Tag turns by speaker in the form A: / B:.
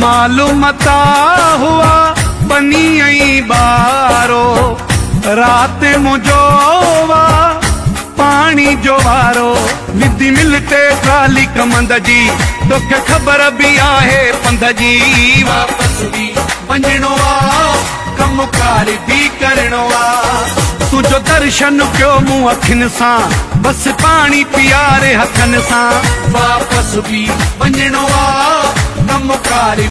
A: मालूम ता हुआ बनी आई बारो रात मुझो वा पानी जो वारो विधि मिलते ट्राली कमंद जी तोखे खबर भी आहे पंध जी वापस भी वञणो आ कमकार भी करणो आ तुझो दर्शन कयो मूं अखियुनि सां बस पानी पीआरे हथनि सां वापस भी वञणो आ कमकार